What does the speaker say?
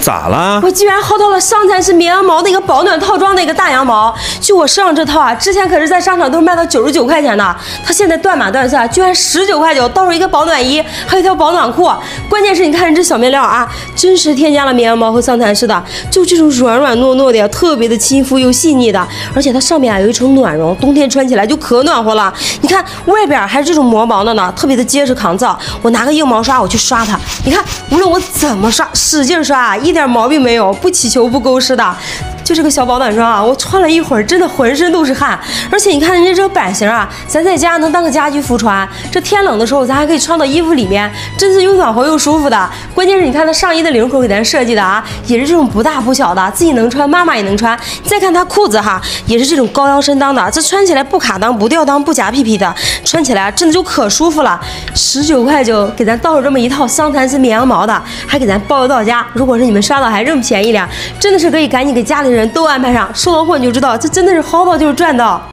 咋了？ 我居然薅到了伤残式绵羊毛的一个保暖套装的一个大羊毛。就我身上这套啊，之前可是在商场都是卖到99块钱的，它现在断码断色，居然19.9块，到手一个保暖衣，还有一条保暖裤。关键是你看这小面料啊，真实添加了绵羊毛和桑蚕丝的，就这种软软糯糯的呀，特别的亲肤又细腻的，而且它上面啊有一层暖绒，冬天穿起来就可暖和了。你看外边还是这种磨毛的呢，特别的结实抗造。我拿个硬毛刷我去刷它，你看无论我怎么刷，使劲刷啊，一点毛病没有，不起球不勾湿的。就这个小保暖装啊，我穿了一会儿，真的浑身都是汗。而且你看人家这个版型啊，咱在家能当个家居服穿，这天冷的时候咱还可以穿到衣服里面，真是又暖和又舒服的。关键是你看它上衣的领口给咱设计的啊，也是这种不大不小的，自己能穿，妈妈也能穿。再看它裤子哈，也是这种高腰身裆的，这穿起来不卡裆不吊裆不夹屁屁的，穿起来真的就可舒服了。19.9给咱到手这么一套桑蚕丝绵羊毛的，还给咱包邮到家。如果是你们刷到还更便宜了，真的是可以赶紧给家里人都安排上，收到货你就知道，这真的是薅到就是赚到。